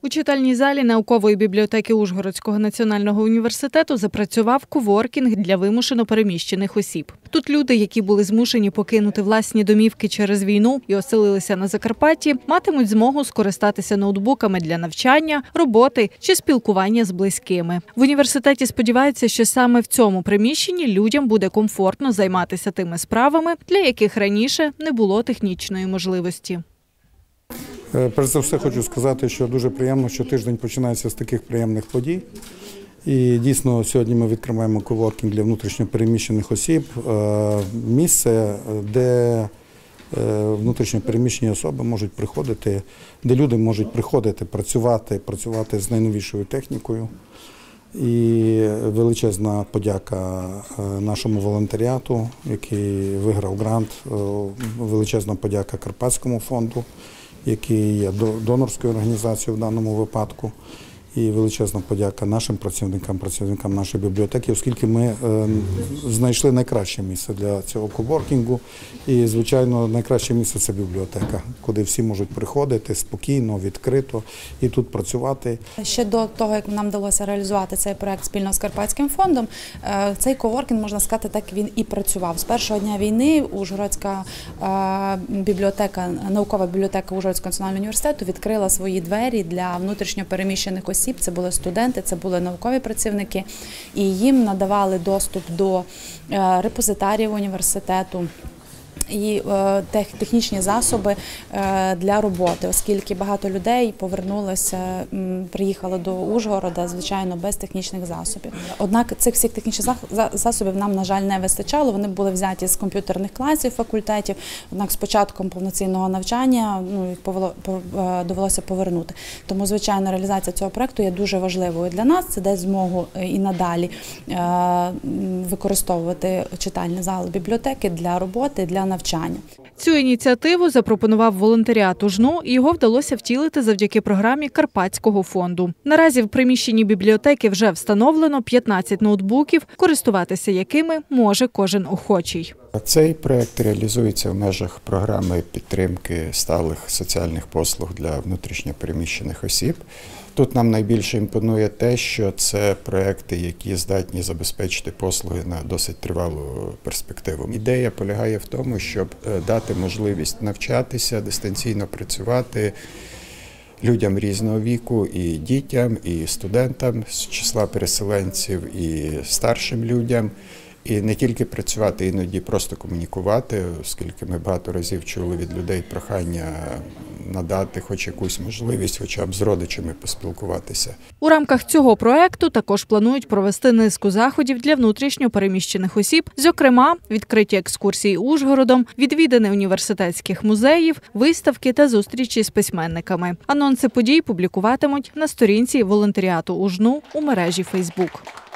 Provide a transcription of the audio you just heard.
У читальній залі наукової бібліотеки Ужгородського національного університету запрацював коворкінг для вимушено переміщених осіб. Тут люди, які були змушені покинути власні домівки через війну і оселилися на Закарпатті, матимуть змогу скористатися ноутбуками для навчання, роботи чи спілкування з близькими. В університеті сподіваються, що саме в цьому приміщенні людям буде комфортно займатися тими справами, для яких раніше не було технічної можливості. Перш за все хочу сказати, що дуже приємно, що тиждень починається з таких приємних подій. І дійсно сьогодні ми відкриваємо коворкінг для внутрішньо переміщених осіб. Місце, де внутрішньо переміщені особи можуть приходити, де люди можуть приходити, працювати з найновішою технікою. І величезна подяка нашому волонтеріату, який виграв грант, величезна подяка Карпатському фонду, який є донорською організацією в даному випадку. І величезна подяка нашим працівникам нашої бібліотеки, оскільки ми знайшли найкраще місце для цього коворкінгу. І, звичайно, найкраще місце – це бібліотека, куди всі можуть приходити спокійно, відкрито і тут працювати. Ще до того, як нам вдалося реалізувати цей проект спільно з Карпатським фондом, цей коворкінг, можна сказати, так він і працював. З першого дня війни Ужгородська бібліотека, наукова бібліотека Ужгородського національного університету відкрила свої двері для внутрішньо переміщених осіб. Це були студенти, це були наукові працівники, і їм надавали доступ до репозитаріїв університету і технічні засоби для роботи, оскільки багато людей повернулося, приїхали до Ужгорода, звичайно, без технічних засобів. Однак цих всіх технічних засобів нам, на жаль, не вистачало, вони були взяті з комп'ютерних класів, факультетів, однак з початком повноцінного навчання їх довелося повернути. Тому, звичайно, реалізація цього проєкту є дуже важливою для нас, це дасть змогу і надалі використовувати читальні зали бібліотеки для роботи, для навчання. Цю ініціативу запропонував волонтеріат УЖНУ, і його вдалося втілити завдяки програмі Карпатського фонду. Наразі в приміщенні бібліотеки вже встановлено 15 ноутбуків, користуватися якими може кожен охочий. Цей проєкт реалізується в межах програми підтримки сталих соціальних послуг для внутрішньо переміщених осіб. Тут нам найбільше імпонує те, що це проєкти, які здатні забезпечити послуги на досить тривалу перспективу. Ідея полягає в тому, щоб дати можливість навчатися, дистанційно працювати людям різного віку, і дітям, і студентам з числа переселенців, і старшим людям. І не тільки працювати, іноді просто комунікувати, оскільки ми багато разів чули від людей прохання надати хоч якусь можливість, хоча б з родичами поспілкуватися. У рамках цього проекту також планують провести низку заходів для внутрішньо переміщених осіб, зокрема, відкриті екскурсії Ужгородом, відвідини університетських музеїв, виставки та зустрічі з письменниками. Анонси подій публікуватимуть на сторінці волонтеріату УЖНУ у мережі Facebook.